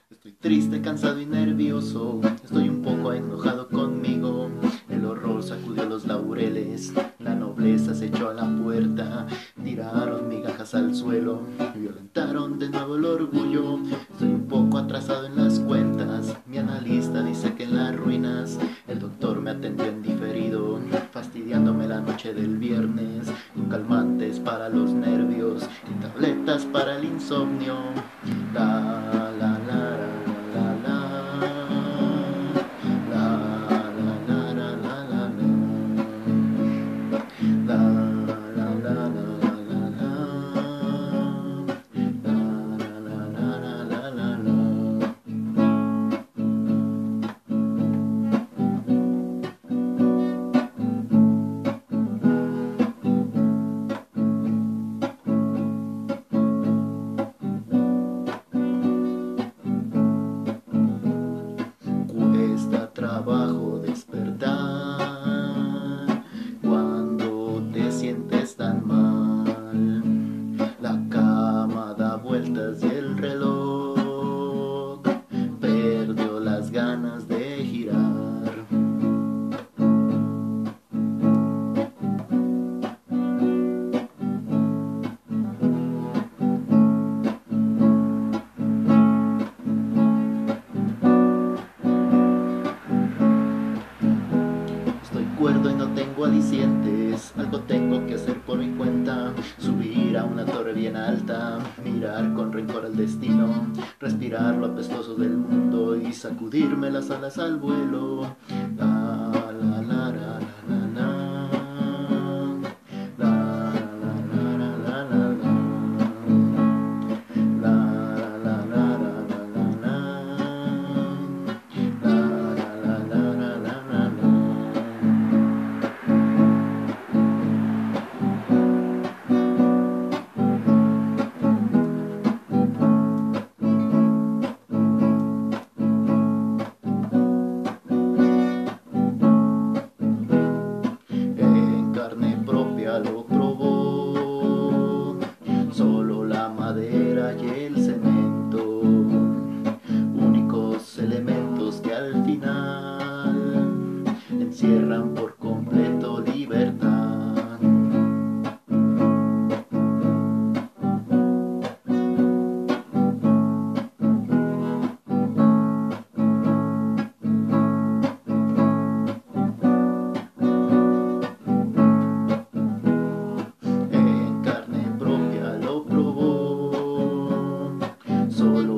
Estoy triste, cansado y nervioso, estoy un poco enojado conmigo. El horror sacudió los laureles, la nobleza se echó a la puerta, tiraron migajas al suelo, violentaron de nuevo el orgullo. Estoy un poco atrasado en las cuentas, mi analista dice que en las ruinas. El doctor me atendió en diferido, fastidiándome la noche del viernes, con calmantes para los nervios y tabletas para el insomnio. La la la la la la la la la la la la la la la cuesta trabajo despertar cuando te sientes tan mal. La cama da vueltas y el reloj perdió las ganas de girar. Estoy cuerdo y no tengo alicientes, algo tengo que hacer por mi cuenta. Subir a una torre bien alta, mirar con rencor al destino, respirar lo apestoso del mundo y sacudirme las alas al vuelo. La la la la la la la la la la la la la la la la en carne propia lo probó, solo la madera y el cemento, únicos elementos que al final encierran por completo libertad. En carne propia lo probó, solo